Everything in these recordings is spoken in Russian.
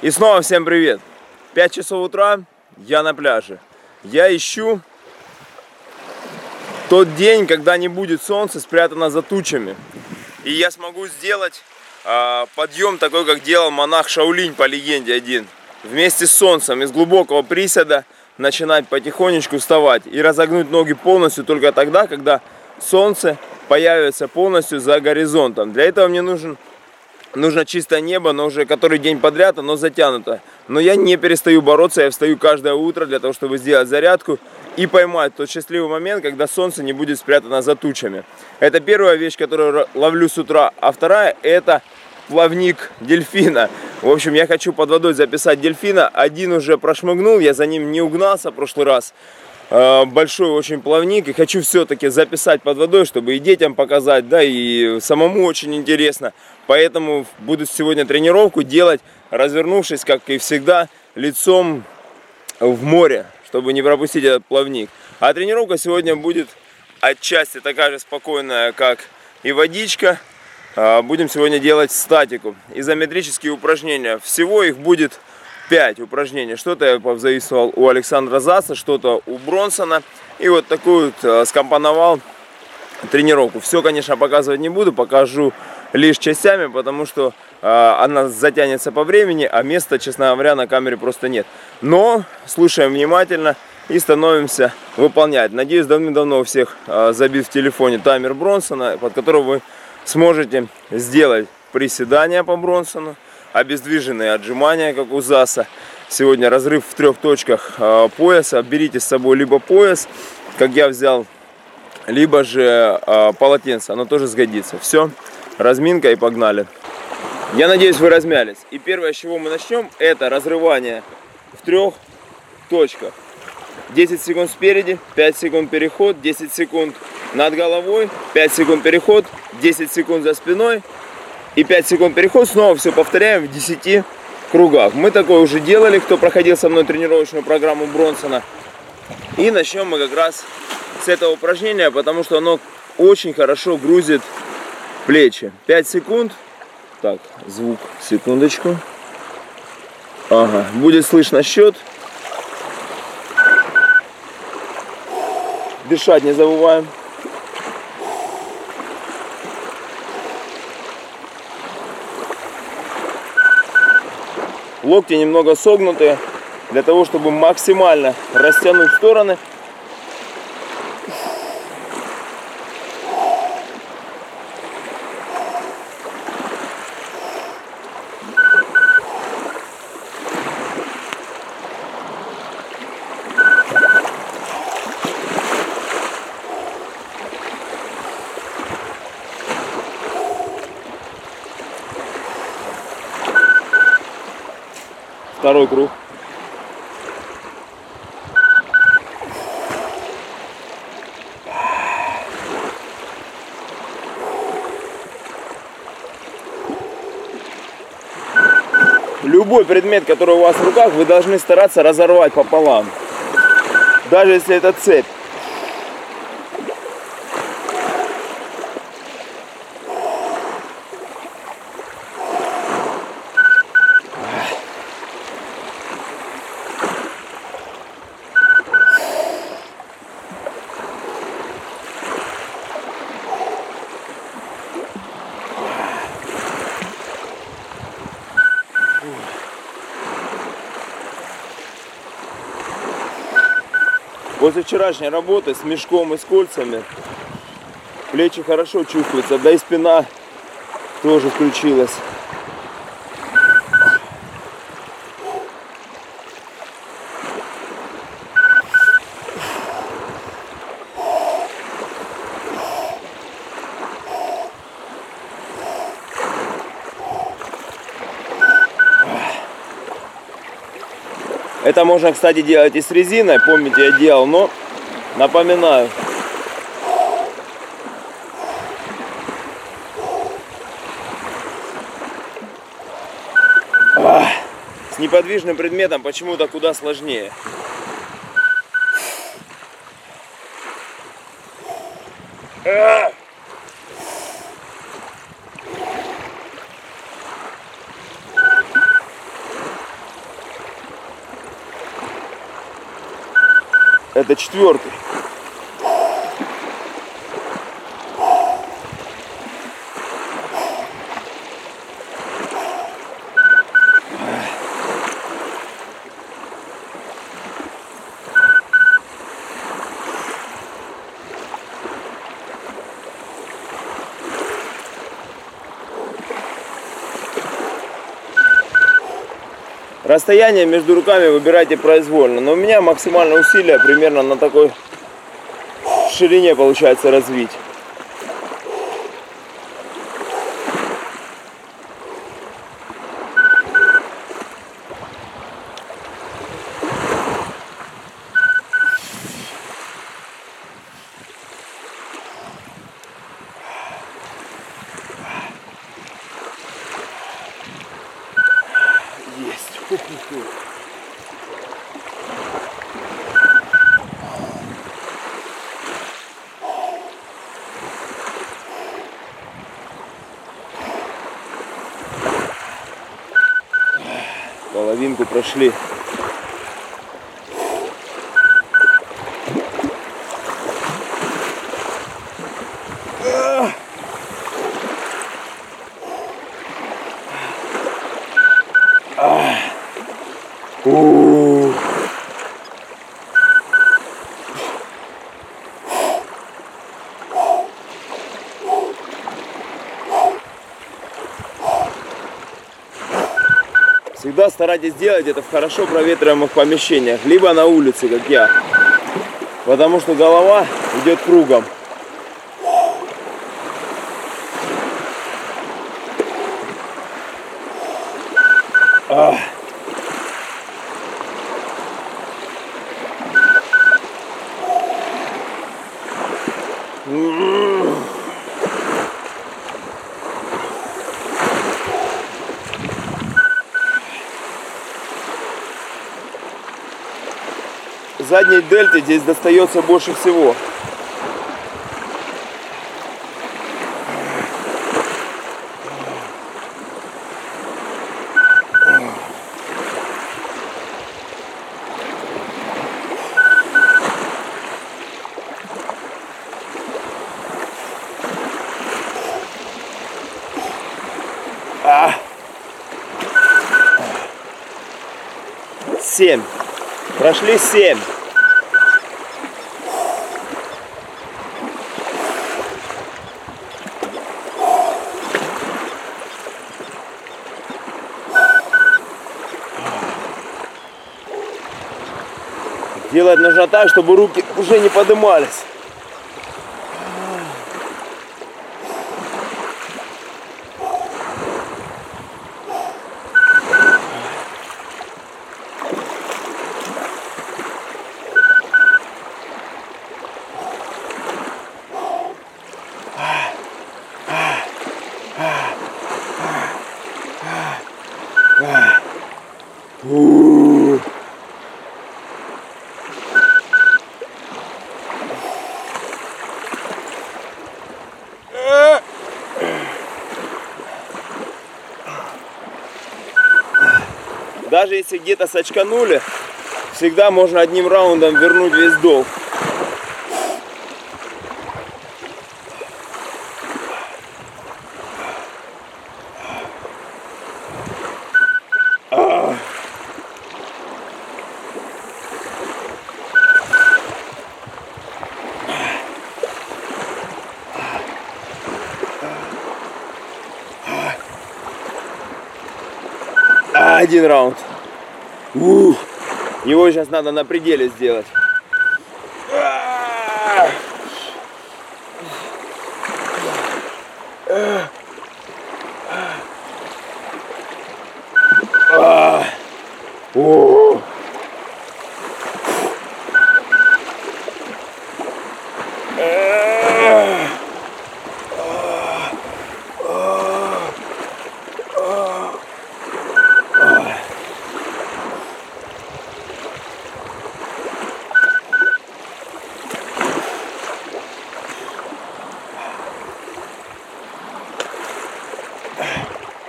И снова всем привет! 5 часов утра, я на пляже. Я ищу тот день, когда не будет солнца, спрятано за тучами. И я смогу сделать подъем такой, как делал монах Шаолинь, по легенде один. Вместе с солнцем, из глубокого приседа начинать потихонечку вставать. И разогнуть ноги полностью только тогда, когда солнце появится полностью за горизонтом. Для этого мне нужно чистое небо, но уже который день подряд оно затянуто. Но я не перестаю бороться, я встаю каждое утро для того, чтобы сделать зарядку и поймать тот счастливый момент, когда солнце не будет спрятано за тучами. Это первая вещь, которую ловлю с утра. А вторая — это плавник дельфина. В общем, я хочу под водой записать дельфина. Один уже прошмыгнул, я за ним не угнался в прошлый раз. Большой очень плавник, и хочу все-таки записать под водой, чтобы и детям показать, да, и самому очень интересно. Поэтому буду сегодня тренировку делать, развернувшись, как и всегда, лицом в море, чтобы не пропустить этот плавник. А тренировка сегодня будет отчасти такая же спокойная, как и водичка. Будем сегодня делать статику, изометрические упражнения. Всего их будет 5 упражнений. Что-то я позаимствовал у Александра Заса, что-то у Бронсона. И вот такую вот скомпоновал тренировку. Все, конечно, показывать не буду, покажу лишь частями, потому что она затянется по времени, а места, честно говоря, на камере просто нет. Но слушаем внимательно и становимся выполнять. Надеюсь, давным-давно у всех забит в телефоне таймер Бронсона, под которого вы сможете сделать приседания по Бронсону, обездвиженные отжимания, как у Заса. Сегодня разрыв в 3 точках пояса. Берите с собой либо пояс, как я взял, либо же полотенце. Оно тоже сгодится. Все, разминка и погнали. Я надеюсь, вы размялись. И первое, с чего мы начнем, это разрывание в 3 точках. 10 секунд спереди, 5 секунд переход, 10 секунд над головой, 5 секунд переход, 10 секунд за спиной. И 5 секунд переход, снова все повторяем в 10 кругах. Мы такое уже делали, кто проходил со мной тренировочную программу Бронсона. И начнем мы как раз с этого упражнения, потому что оно очень хорошо грузит плечи. 5 секунд. Так, звук, секундочку. Ага, будет слышно счет. Дышать не забываем. Локти немного согнутые, для того, чтобы максимально растянуть в стороны. Второй круг. Любой предмет, который у вас в руках, вы должны стараться разорвать пополам. Даже если это цепь. После вчерашней работы с мешком и с кольцами плечи хорошо чувствуются, да и спина тоже включилась. Это можно, кстати, делать и с резиной. Помните, я делал, но напоминаю. С неподвижным предметом почему-то куда сложнее. Это 4-й. Расстояние между руками выбирайте произвольно, но у меня максимальное усилие примерно на такой ширине получается развить. Половинку прошли. Всегда старайтесь делать это в хорошо проветриваемых помещениях, либо на улице, как я, потому что голова идет кругом. Задней дельте здесь достается больше всего. Семь. Прошли 7. Делать нужно так, чтобы руки уже не поднимались. Даже если где-то сочканули, всегда можно одним раундом вернуть весь долг. Один раунд. Его сейчас надо на пределе сделать.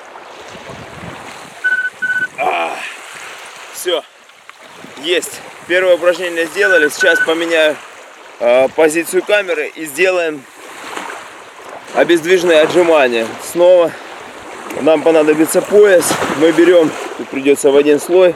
Все, есть. Первое упражнение сделали. Сейчас поменяю позицию камеры и сделаем обездвиженные отжимания. Снова нам понадобится пояс. Мы берем, тут придется в один слой.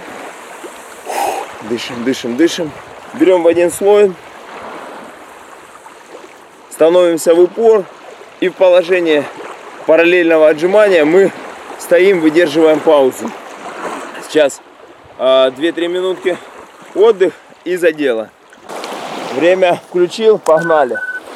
Дышим, дышим, дышим. Берем в один слой. Становимся в упор. И в положении параллельного отжимания мы стоим, выдерживаем паузу. Сейчас 2-3 минутки отдых и за дело. Время включил, погнали.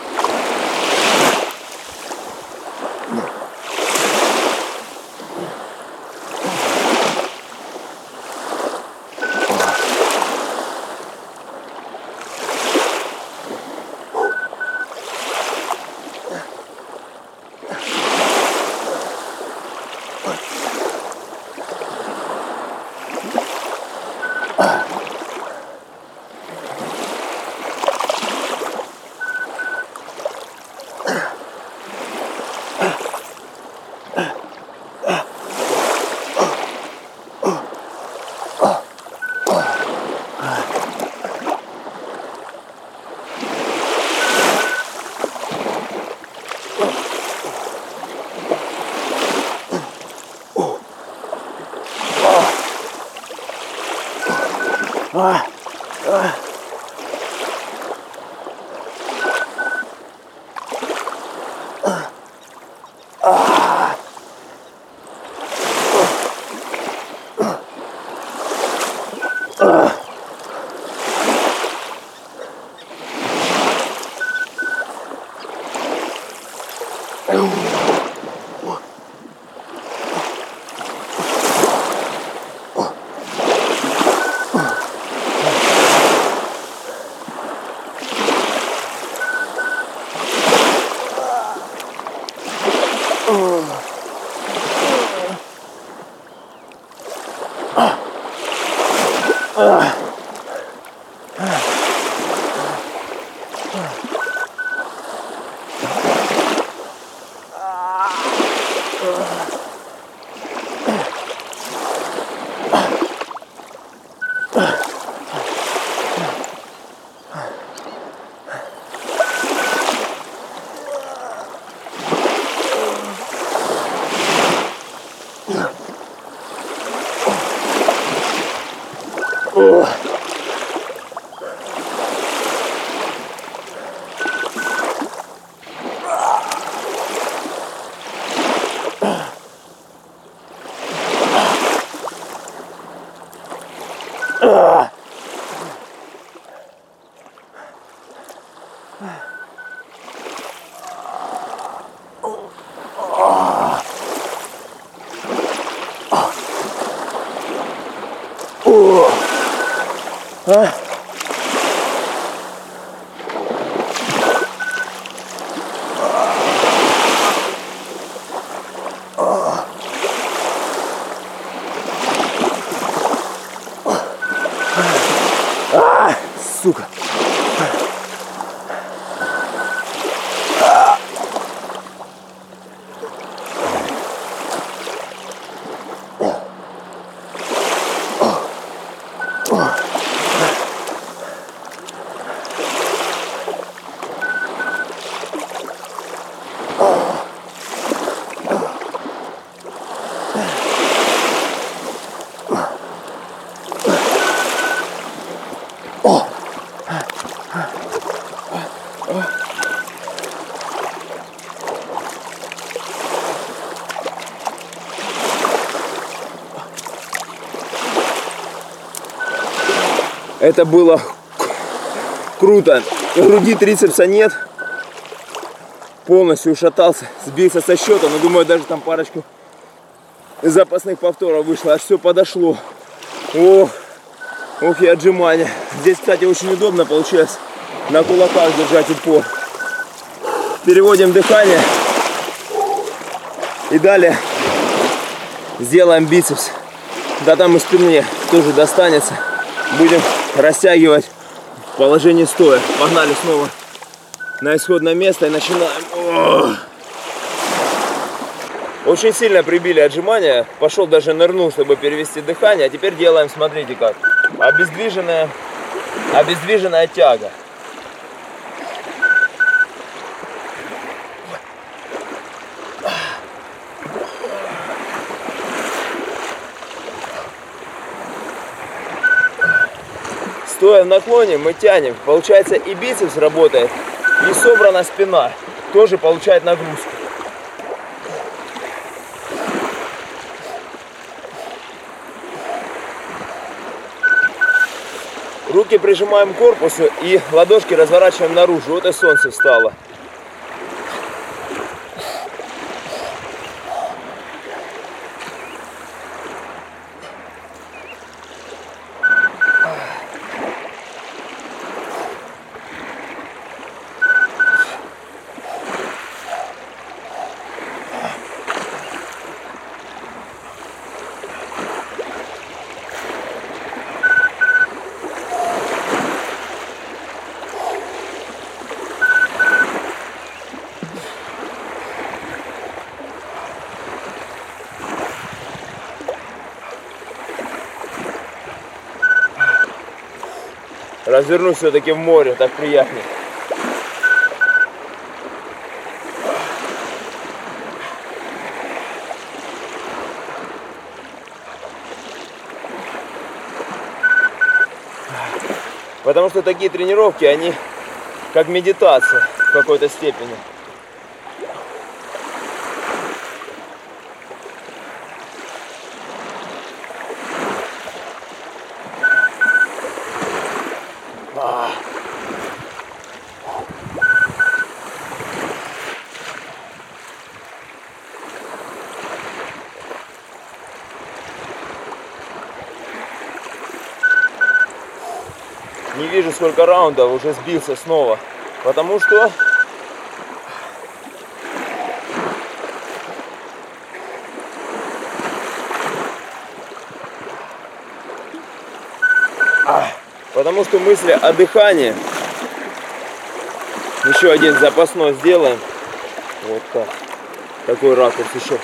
Сука. Это было круто. Груди, трицепса нет. Полностью ушатался, сбился со счета. Но думаю, даже там парочку запасных повторов вышло. Аж все подошло. Ох и отжимания. Здесь, кстати, очень удобно получилось на кулаках держать упор. Переводим дыхание. И далее сделаем бицепс. Да там и спине тоже достанется. Будем растягивать в положении стоя. Погнали снова на исходное место и начинаем. Очень сильно прибили отжимания. Пошел даже нырнул, чтобы перевести дыхание. А теперь делаем, смотрите как. Обездвиженная тяга. Стоя в наклоне, мы тянем. Получается, и бицепс работает, и собрана спина. Тоже получает нагрузку. Руки прижимаем к корпусу и ладошки разворачиваем наружу. Вот и солнце встало. Развернусь все-таки в море, так приятнее. Потому что такие тренировки, они как медитация в какой-то степени. Не вижу, сколько раундов, уже сбился снова. Потому что мысли о дыхании. Еще один запасной сделаем. Вот так. Такой ракурс еще.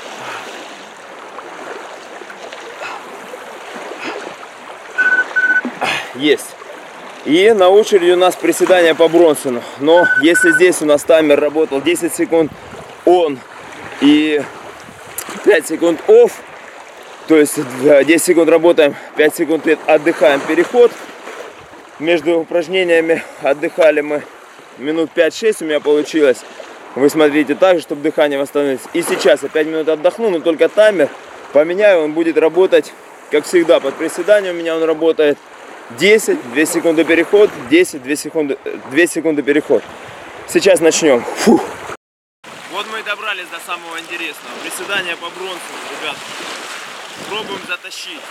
Есть. И на очереди у нас приседания по Бронсону. Но если здесь у нас таймер работал 10 секунд on и 5 секунд off, то есть 10 секунд работаем, 5 секунд отдыхаем, переход. Между упражнениями отдыхали мы минут 5-6 у меня получилось. Вы смотрите так же, чтобы дыхание восстановилось. И сейчас я 5 минут отдохну, но только таймер поменяю, он будет работать, как всегда, под приседание у меня он работает. 10, 2 секунды переход, 10, 2 секунды переход. Сейчас начнем. Фух. Вот мы и добрались до самого интересного. Приседания по Бронсону, ребят. Пробуем затащить.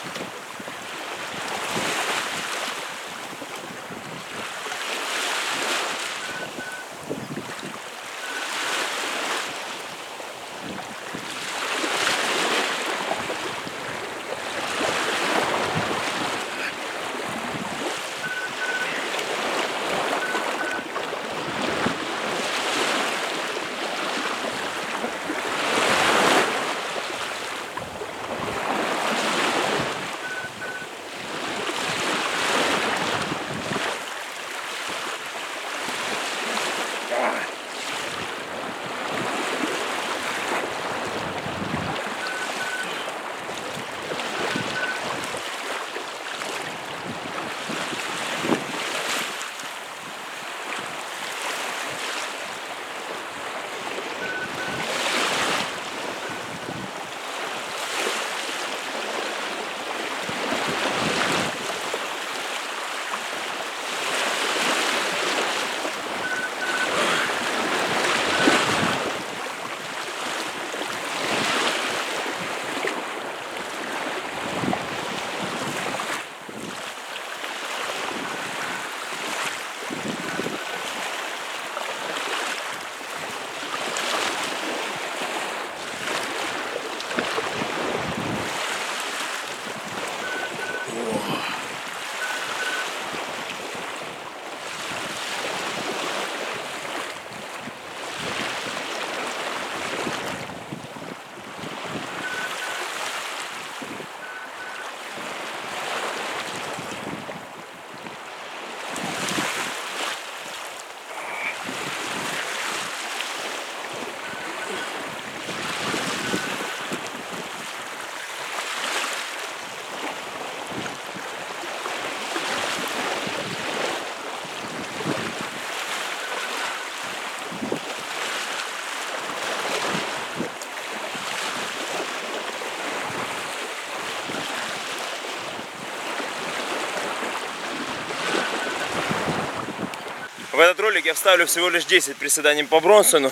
В этот ролик я вставлю всего лишь 10 приседаний по Бронсону,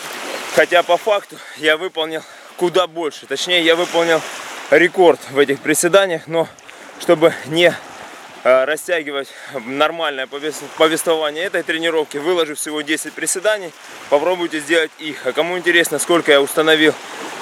хотя по факту я выполнил куда больше. Точнее, я выполнил рекорд в этих приседаниях, но чтобы не растягивать нормальное повествование этой тренировки, выложу всего 10 приседаний. Попробуйте сделать их. А кому интересно, сколько я установил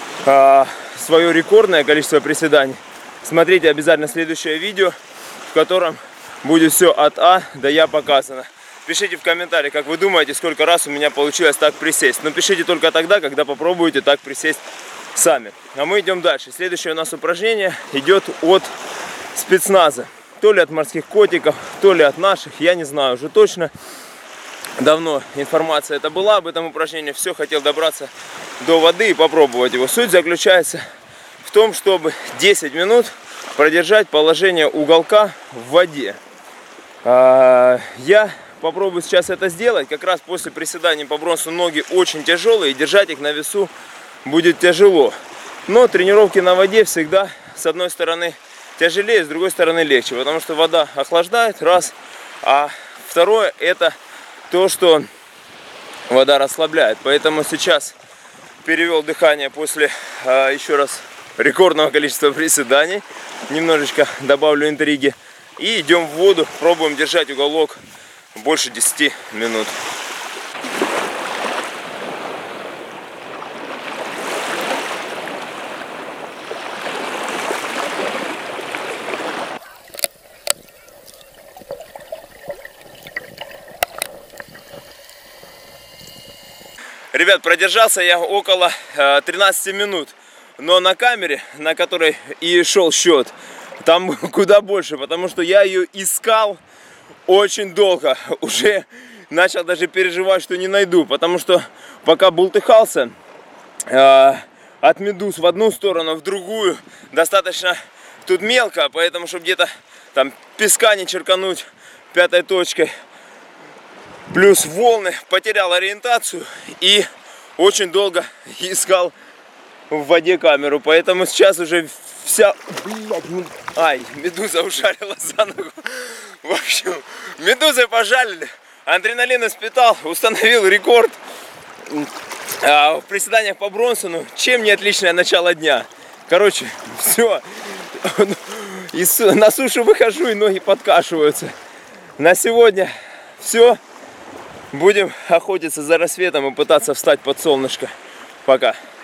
свое рекордное количество приседаний, смотрите обязательно следующее видео, в котором будет все от А до Я показано. Пишите в комментариях, как вы думаете, сколько раз у меня получилось так присесть. Но пишите только тогда, когда попробуете так присесть сами. А мы идем дальше. Следующее у нас упражнение идет от спецназа. То ли от морских котиков, то ли от наших, я не знаю уже точно. Давно информация это была об этом упражнении. Все, хотел добраться до воды и попробовать его. Суть заключается в том, чтобы 10 минут продержать положение уголка в воде. Я попробую сейчас это сделать. Как раз после приседаний по Бронсу ноги очень тяжелые, и держать их на весу будет тяжело. Но тренировки на воде всегда с одной стороны тяжелее, с другой стороны легче, потому что вода охлаждает, раз, а второе это то, что вода расслабляет. Поэтому сейчас перевел дыхание после еще раз рекордного количества приседаний, немножечко добавлю интриги, и идем в воду, пробуем держать уголок больше 10 минут. Ребят, продержался я около 13 минут, но на камере, на которой и шел счет, там куда больше, потому что я ее искал очень долго. Уже начал даже переживать, что не найду, потому что пока бултыхался от медуз в одну сторону, в другую, достаточно тут мелко, поэтому, чтобы где-то там песка не черкануть пятой точкой, плюс волны, потерял ориентацию и очень долго искал в воде камеру. Поэтому сейчас уже вся... Ай, медуза ужалила за ногу. В общем, медузы пожалили. Адреналин испытал, установил рекорд в приседаниях по Бронсону. Чем не отличное начало дня. Короче, все. И на сушу выхожу, и ноги подкашиваются. На сегодня все. Будем охотиться за рассветом и пытаться встать под солнышко. Пока.